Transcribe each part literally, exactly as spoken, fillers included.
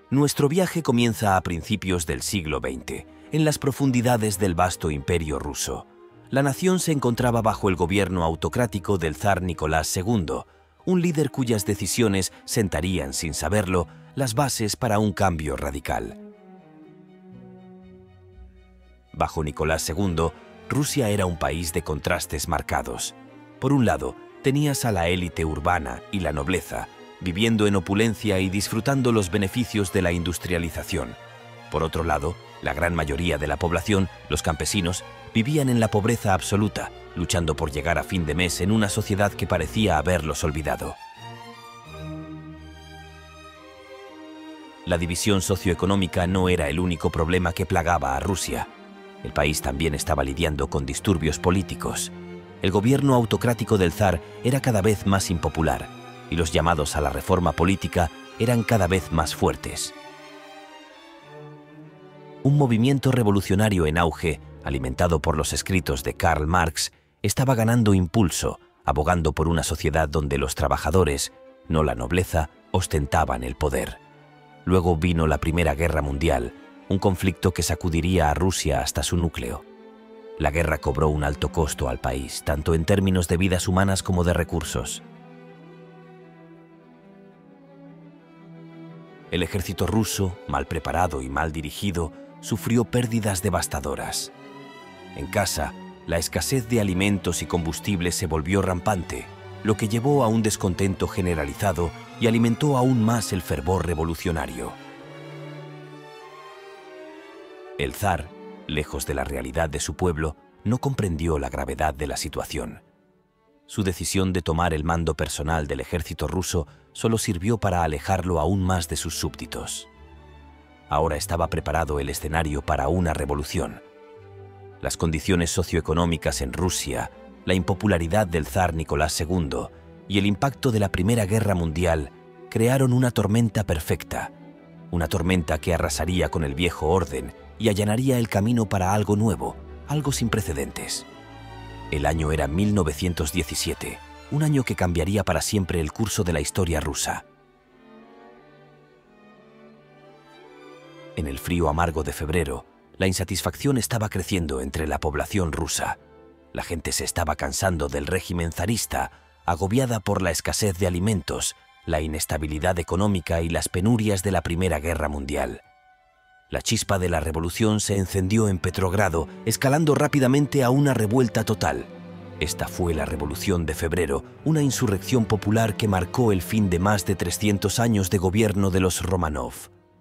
Nuestro viaje comienza a principios del siglo veinte, en las profundidades del vasto imperio ruso. La nación se encontraba bajo el gobierno autocrático del zar Nicolás segundo, un líder cuyas decisiones sentarían, sin saberlo, las bases para un cambio radical. Bajo Nicolás segundo, Rusia era un país de contrastes marcados. Por un lado, tenías a la élite urbana y la nobleza, viviendo en opulencia y disfrutando los beneficios de la industrialización. Por otro lado, la gran mayoría de la población, los campesinos, vivían en la pobreza absoluta, luchando por llegar a fin de mes en una sociedad que parecía haberlos olvidado. La división socioeconómica no era el único problema que plagaba a Rusia. El país también estaba lidiando con disturbios políticos. El gobierno autocrático del zar era cada vez más impopular, y los llamados a la reforma política eran cada vez más fuertes. Un movimiento revolucionario en auge, alimentado por los escritos de Karl Marx, estaba ganando impulso, abogando por una sociedad donde los trabajadores, no la nobleza, ostentaban el poder. Luego vino la Primera Guerra Mundial, un conflicto que sacudiría a Rusia hasta su núcleo. La guerra cobró un alto costo al país, tanto en términos de vidas humanas como de recursos. El ejército ruso, mal preparado y mal dirigido, sufrió pérdidas devastadoras. En casa, la escasez de alimentos y combustibles se volvió rampante, lo que llevó a un descontento generalizado y alimentó aún más el fervor revolucionario. El zar, lejos de la realidad de su pueblo, no comprendió la gravedad de la situación. Su decisión de tomar el mando personal del ejército ruso solo sirvió para alejarlo aún más de sus súbditos. Ahora estaba preparado el escenario para una revolución. Las condiciones socioeconómicas en Rusia, la impopularidad del zar Nicolás segundo y el impacto de la Primera Guerra Mundial crearon una tormenta perfecta, una tormenta que arrasaría con el viejo orden y allanaría el camino para algo nuevo, algo sin precedentes. El año era mil novecientos diecisiete, un año que cambiaría para siempre el curso de la historia rusa. En el frío amargo de febrero, la insatisfacción estaba creciendo entre la población rusa. La gente se estaba cansando del régimen zarista, agobiada por la escasez de alimentos, la inestabilidad económica y las penurias de la Primera Guerra Mundial. La chispa de la revolución se encendió en Petrogrado, escalando rápidamente a una revuelta total. Esta fue la Revolución de Febrero, una insurrección popular que marcó el fin de más de trescientos años de gobierno de los Románov.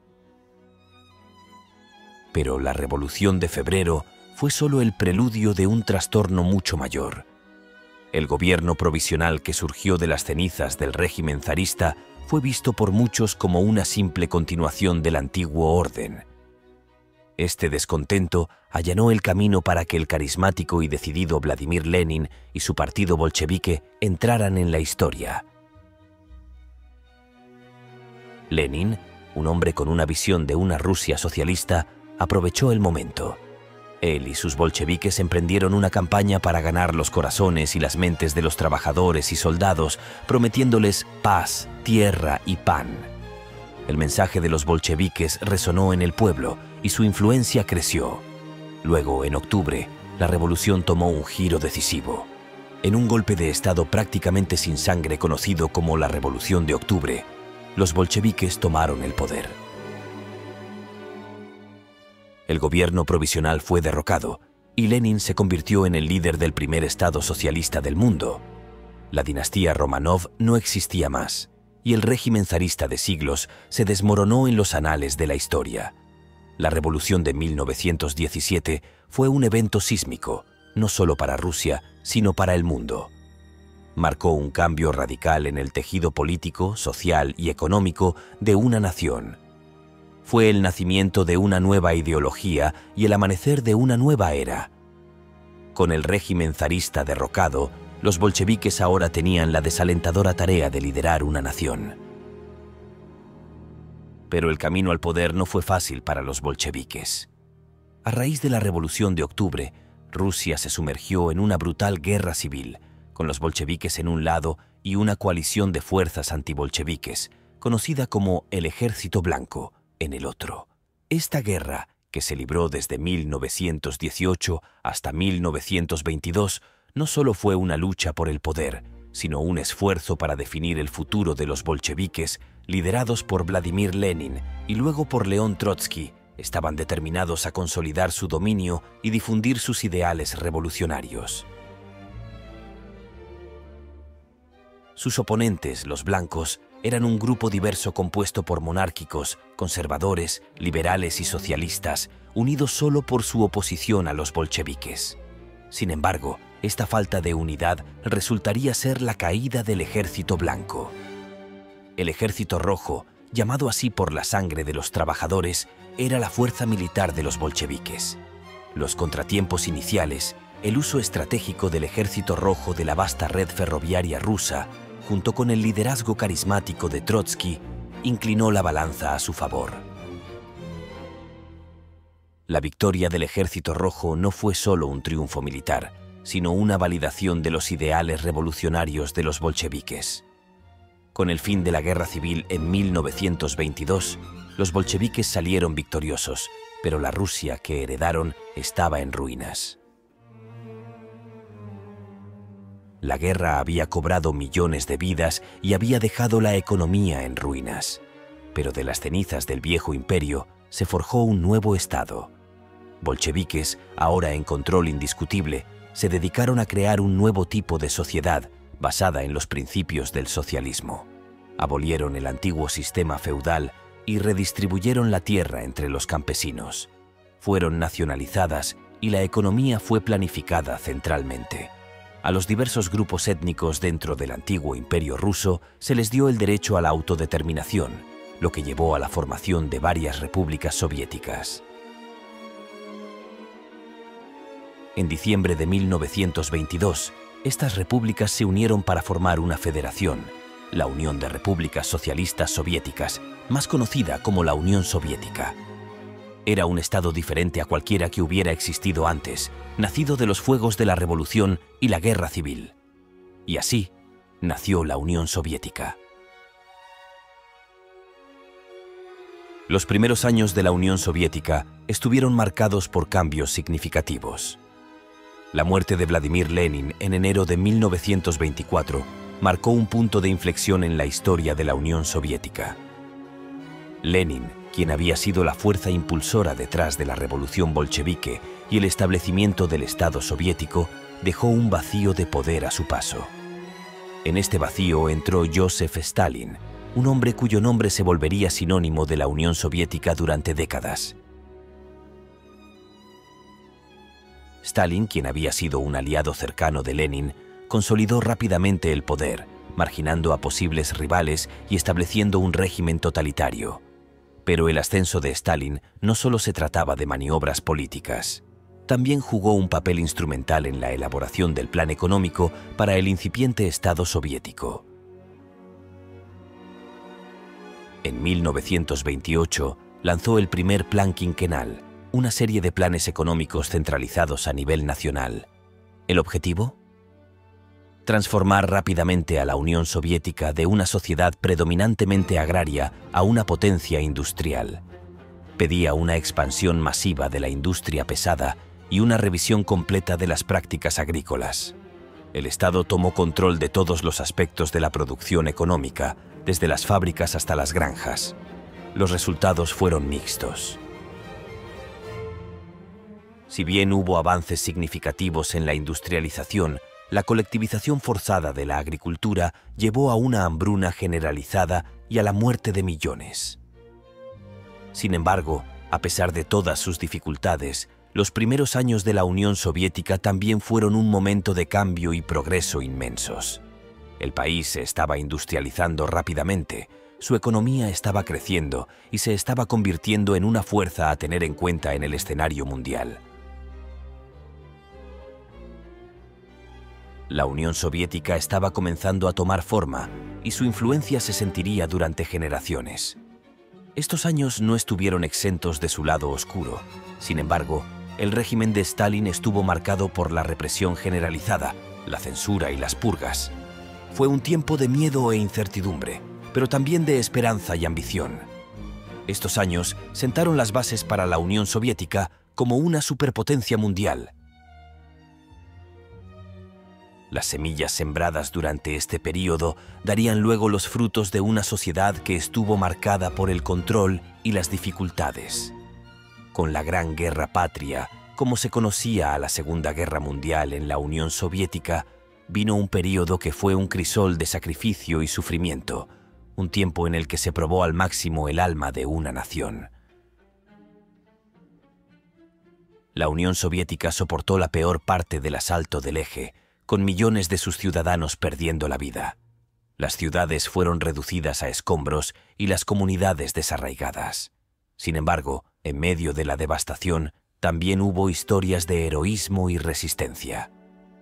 Pero la Revolución de Febrero fue solo el preludio de un trastorno mucho mayor. El gobierno provisional que surgió de las cenizas del régimen zarista fue visto por muchos como una simple continuación del antiguo orden. Este descontento allanó el camino para que el carismático y decidido Vladimir Lenin y su partido bolchevique entraran en la historia. Lenin, un hombre con una visión de una Rusia socialista, aprovechó el momento. Él y sus bolcheviques emprendieron una campaña para ganar los corazones y las mentes de los trabajadores y soldados, prometiéndoles paz, tierra y pan. El mensaje de los bolcheviques resonó en el pueblo y su influencia creció. Luego, en octubre, la revolución tomó un giro decisivo. En un golpe de estado prácticamente sin sangre conocido como la Revolución de Octubre, los bolcheviques tomaron el poder. El gobierno provisional fue derrocado y Lenin se convirtió en el líder del primer estado socialista del mundo. La dinastía Románov no existía más y el régimen zarista de siglos se desmoronó en los anales de la historia. La revolución de mil novecientos diecisiete fue un evento sísmico, no solo para Rusia, sino para el mundo. Marcó un cambio radical en el tejido político, social y económico de una nación. Fue el nacimiento de una nueva ideología y el amanecer de una nueva era. Con el régimen zarista derrocado, los bolcheviques ahora tenían la desalentadora tarea de liderar una nación. Pero el camino al poder no fue fácil para los bolcheviques. A raíz de la Revolución de Octubre, Rusia se sumergió en una brutal guerra civil, con los bolcheviques en un lado y una coalición de fuerzas antibolcheviques, conocida como el Ejército Blanco, en el otro. Esta guerra, que se libró desde mil novecientos dieciocho hasta mil novecientos veintidós, no solo fue una lucha por el poder, sino un esfuerzo para definir el futuro de los bolcheviques, liderados por Vladimir Lenin y luego por León Trotsky. Estaban determinados a consolidar su dominio y difundir sus ideales revolucionarios. Sus oponentes, los blancos, eran un grupo diverso compuesto por monárquicos, conservadores, liberales y socialistas, unidos solo por su oposición a los bolcheviques. Sin embargo, esta falta de unidad resultaría ser la caída del ejército blanco. El ejército rojo, llamado así por la sangre de los trabajadores, era la fuerza militar de los bolcheviques. Los contratiempos iniciales, el uso estratégico del ejército rojo de la vasta red ferroviaria rusa, junto con el liderazgo carismático de Trotsky, inclinó la balanza a su favor. La victoria del ejército rojo no fue solo un triunfo militar, sino una validación de los ideales revolucionarios de los bolcheviques. Con el fin de la guerra civil en mil novecientos veintidós, los bolcheviques salieron victoriosos, pero la Rusia que heredaron estaba en ruinas. La guerra había cobrado millones de vidas y había dejado la economía en ruinas. Pero de las cenizas del viejo imperio se forjó un nuevo estado. Bolcheviques, ahora en control indiscutible, se dedicaron a crear un nuevo tipo de sociedad basada en los principios del socialismo. Abolieron el antiguo sistema feudal y redistribuyeron la tierra entre los campesinos. Fueron nacionalizadas y la economía fue planificada centralmente. A los diversos grupos étnicos dentro del antiguo imperio ruso se les dio el derecho a la autodeterminación, lo que llevó a la formación de varias repúblicas soviéticas. En diciembre de mil novecientos veintidós, estas repúblicas se unieron para formar una federación, la Unión de Repúblicas Socialistas Soviéticas, más conocida como la Unión Soviética. Era un estado diferente a cualquiera que hubiera existido antes, nacido de los fuegos de la Revolución y la Guerra Civil. Y así nació la Unión Soviética. Los primeros años de la Unión Soviética estuvieron marcados por cambios significativos. La muerte de Vladimir Lenin en enero de mil novecientos veinticuatro marcó un punto de inflexión en la historia de la Unión Soviética. Lenin, quien había sido la fuerza impulsora detrás de la revolución bolchevique y el establecimiento del Estado soviético, dejó un vacío de poder a su paso. En este vacío entró Joseph Stalin, un hombre cuyo nombre se volvería sinónimo de la Unión Soviética durante décadas. Stalin, quien había sido un aliado cercano de Lenin, consolidó rápidamente el poder, marginando a posibles rivales y estableciendo un régimen totalitario. Pero el ascenso de Stalin no solo se trataba de maniobras políticas. También jugó un papel instrumental en la elaboración del plan económico para el incipiente Estado soviético. En mil novecientos veintiocho lanzó el primer Plan Quinquenal, una serie de planes económicos centralizados a nivel nacional. ¿El objetivo? Transformar rápidamente a la Unión Soviética de una sociedad predominantemente agraria a una potencia industrial. Pedía una expansión masiva de la industria pesada y una revisión completa de las prácticas agrícolas. El Estado tomó control de todos los aspectos de la producción económica, desde las fábricas hasta las granjas. Los resultados fueron mixtos. Si bien hubo avances significativos en la industrialización, la colectivización forzada de la agricultura llevó a una hambruna generalizada y a la muerte de millones. Sin embargo, a pesar de todas sus dificultades, los primeros años de la Unión Soviética también fueron un momento de cambio y progreso inmensos. El país se estaba industrializando rápidamente, su economía estaba creciendo y se estaba convirtiendo en una fuerza a tener en cuenta en el escenario mundial. La Unión Soviética estaba comenzando a tomar forma y su influencia se sentiría durante generaciones. Estos años no estuvieron exentos de su lado oscuro. Sin embargo, el régimen de Stalin estuvo marcado por la represión generalizada, la censura y las purgas. Fue un tiempo de miedo e incertidumbre, pero también de esperanza y ambición. Estos años sentaron las bases para la Unión Soviética como una superpotencia mundial. Las semillas sembradas durante este período darían luego los frutos de una sociedad que estuvo marcada por el control y las dificultades. Con la Gran Guerra Patria, como se conocía a la Segunda Guerra Mundial en la Unión Soviética, vino un período que fue un crisol de sacrificio y sufrimiento, un tiempo en el que se probó al máximo el alma de una nación. La Unión Soviética soportó la peor parte del asalto del Eje, con millones de sus ciudadanos perdiendo la vida. Las ciudades fueron reducidas a escombros y las comunidades desarraigadas. Sin embargo, en medio de la devastación, también hubo historias de heroísmo y resistencia.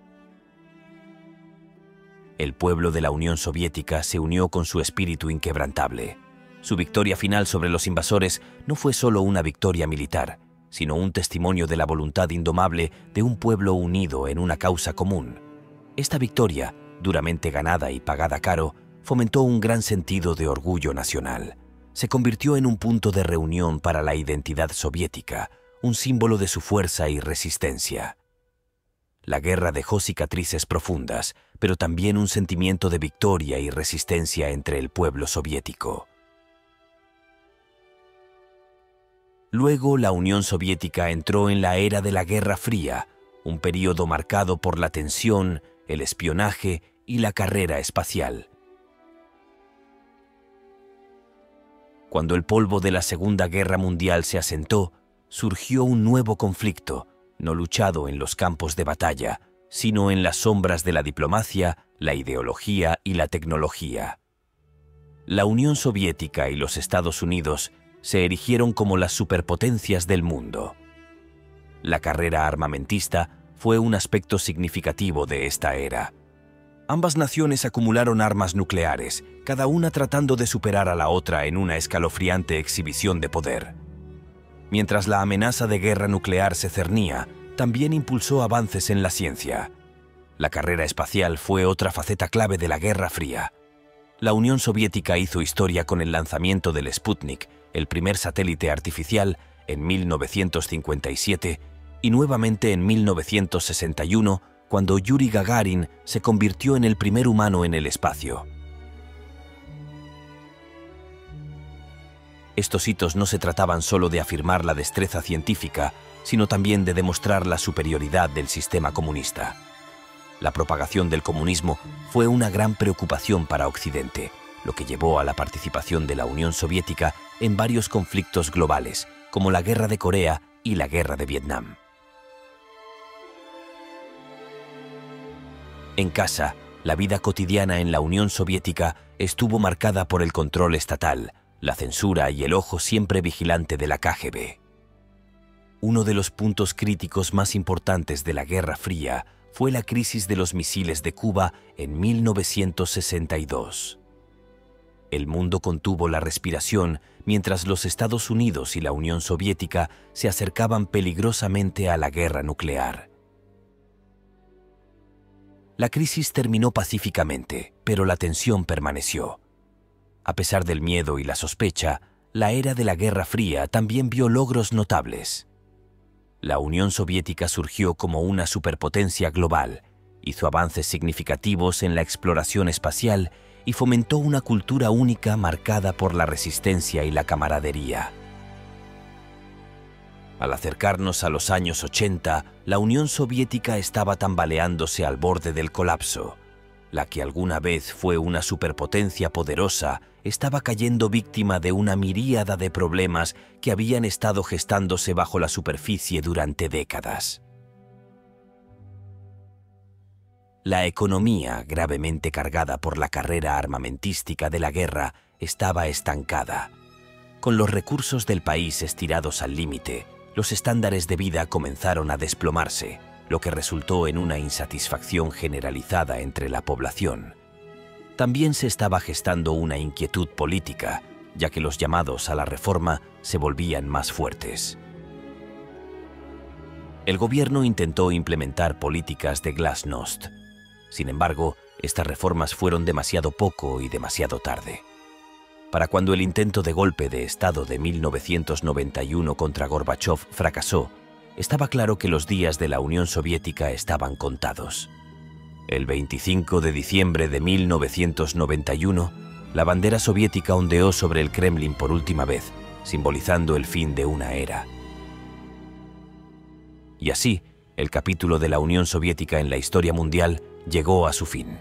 El pueblo de la Unión Soviética se unió con su espíritu inquebrantable. Su victoria final sobre los invasores no fue solo una victoria militar, sino un testimonio de la voluntad indomable de un pueblo unido en una causa común. Esta victoria, duramente ganada y pagada caro, fomentó un gran sentido de orgullo nacional. Se convirtió en un punto de reunión para la identidad soviética, un símbolo de su fuerza y resistencia. La guerra dejó cicatrices profundas, pero también un sentimiento de victoria y resistencia entre el pueblo soviético. Luego, la Unión Soviética entró en la era de la Guerra Fría, un período marcado por la tensión, el espionaje y la carrera espacial. Cuando el polvo de la Segunda Guerra Mundial se asentó, surgió un nuevo conflicto, no luchado en los campos de batalla, sino en las sombras de la diplomacia, la ideología y la tecnología. La Unión Soviética y los Estados Unidos se erigieron como las superpotencias del mundo. La carrera armamentista fue un aspecto significativo de esta era. Ambas naciones acumularon armas nucleares, cada una tratando de superar a la otra en una escalofriante exhibición de poder. Mientras la amenaza de guerra nuclear se cernía, también impulsó avances en la ciencia. La carrera espacial fue otra faceta clave de la Guerra Fría. La Unión Soviética hizo historia con el lanzamiento del Sputnik, el primer satélite artificial, en mil novecientos cincuenta y siete, y nuevamente en mil novecientos sesenta y uno, cuando Yuri Gagarin se convirtió en el primer humano en el espacio. Estos hitos no se trataban solo de afirmar la destreza científica, sino también de demostrar la superioridad del sistema comunista. La propagación del comunismo fue una gran preocupación para Occidente, lo que llevó a la participación de la Unión Soviética en varios conflictos globales, como la Guerra de Corea y la Guerra de Vietnam. En casa, la vida cotidiana en la Unión Soviética estuvo marcada por el control estatal, la censura y el ojo siempre vigilante de la K G B. Uno de los puntos críticos más importantes de la Guerra Fría fue la crisis de los misiles de Cuba en mil novecientos sesenta y dos. El mundo contuvo la respiración mientras los Estados Unidos y la Unión Soviética se acercaban peligrosamente a la guerra nuclear. La crisis terminó pacíficamente, pero la tensión permaneció. A pesar del miedo y la sospecha, la era de la Guerra Fría también vio logros notables. La Unión Soviética surgió como una superpotencia global, hizo avances significativos en la exploración espacial y fomentó una cultura única marcada por la resistencia y la camaradería. Al acercarnos a los años ochenta, la Unión Soviética estaba tambaleándose al borde del colapso. La que alguna vez fue una superpotencia poderosa estaba cayendo víctima de una miríada de problemas que habían estado gestándose bajo la superficie durante décadas. La economía, gravemente cargada por la carrera armamentística de la guerra, estaba estancada. Con los recursos del país estirados al límite, los estándares de vida comenzaron a desplomarse, lo que resultó en una insatisfacción generalizada entre la población. También se estaba gestando una inquietud política, ya que los llamados a la reforma se volvían más fuertes. El gobierno intentó implementar políticas de glasnost. Sin embargo, estas reformas fueron demasiado poco y demasiado tarde. Para cuando el intento de golpe de Estado de mil novecientos noventa y uno contra Gorbachov fracasó, estaba claro que los días de la Unión Soviética estaban contados. El veinticinco de diciembre de mil novecientos noventa y uno, la bandera soviética ondeó sobre el Kremlin por última vez, simbolizando el fin de una era. Y así, el capítulo de la Unión Soviética en la historia mundial llegó a su fin.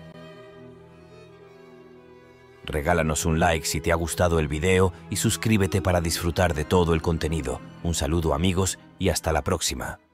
Regálanos un like si te ha gustado el video y suscríbete para disfrutar de todo el contenido. Un saludo amigos y hasta la próxima.